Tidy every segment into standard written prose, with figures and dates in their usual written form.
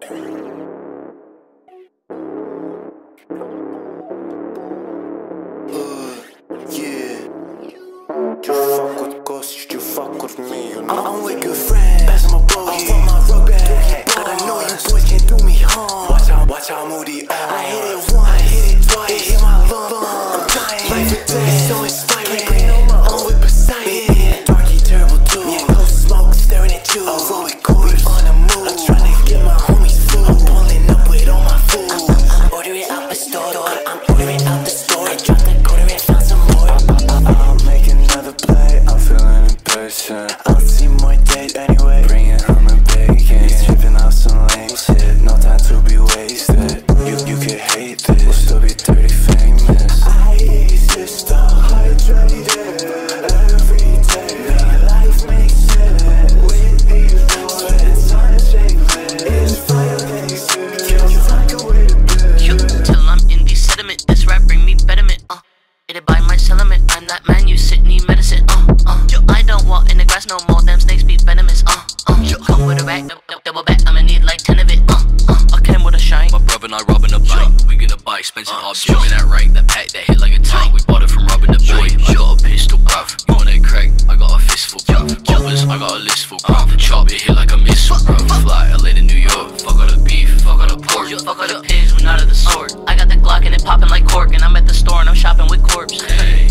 You fuck with ghosts, you fuck with me, you know. I'm with good friends, passing my bro, I want my rug back. But I know you boys can't do me harm. Watch how moody I hit it once, I hit it twice, it hit my lung. I'm dying, life or death, it's so inspiring. I'm with Poseidon, Darkie terrible too. Yeah, no smoke, staring at you. I roll with coolers on the move. I'm trying to get my homies food. I'm pulling up with all my food. I'm ordering out the store, I'm ordering out the store. I dropped the quarter and found some more. I'll make another play, I'm feeling impatient. I'll see more date anyway. Bring it home and bacon. He's tripping out some lame shit. No time to be wasted. You could hate this, we'll still be dirty famous. I exist hydrated every day. Life makes sense with these boys. Sunshine lit. It's fire makes it. You find a way to bed. Till I'm in the sediment. This rap bring me betterment. It by my element. I'm that man you sit need medicine. I don't walk in the grass no more. Them snakes be venomous. Come with a rack, double back. I'ma need like 10 of it. I came with a shine. My brother and I robbing a bank. We gonna buy expensive objects. Give me that rank, that pack, that hit like a tank. We bought it from robbing the bank. I got a pistol, bruv. You want that crack? I got a fistful, bruv. Choppers, I got a listful, bruv. Chop it hit like a missile, bruv. Fly LA to New York. Fuck all the beef, fuck all the pork. Fuck all the pigs, we not of the sword. I got the Glock and it popping like cork. And I'm at the store and I'm shopping with corpse.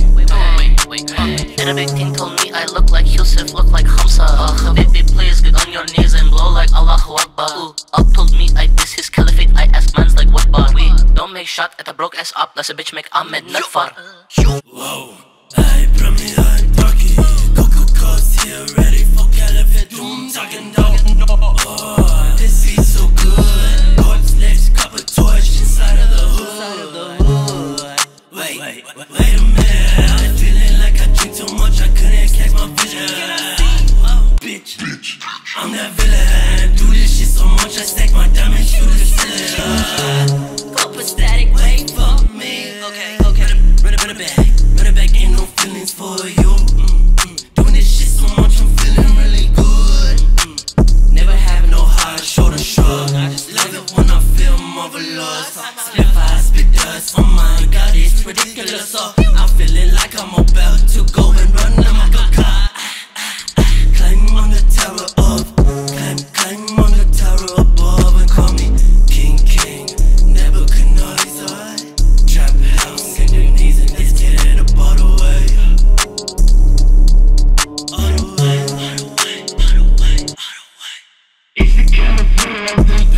Wait. And a big thing told me I look like Yusuf, look like Hamza. Baby, please get on your knees and blow like Allahu Akbar. Up told me I diss his Califate. I ask mans like what bar. We don't make shot at a broke ass up. That's a bitch make Ahmed Nafar. Whoa, hey, BRUHMANEGOD Darkie. Coast here, ready for Califate of Doom. Talking dog. Oh, this beat so good. Corpse legs, cup of torch inside of the hood. Wait a minute. I'm feeling like I drink too much. I couldn't catch my vision. Bitch, I'm that villain. Do this shit so much, I stack my diamonds through the ceiling. Couple static, wait for me. Okay. Run it back, ain't no feelings for you. Doing this shit so much, I'm feeling really good. Never having no hard shoulder shrug. I just love it when I feel marvelous. Split fire, spit dust. Oh my god, it's ridiculous. So I'm feeling like I'm about to go and run like a car. Climb on the tower of, climb on the tower above and call me King, Nebuchadnezzar. Trap house in your knees and let's get it up all the way. All the way. It's the Califate of Doom.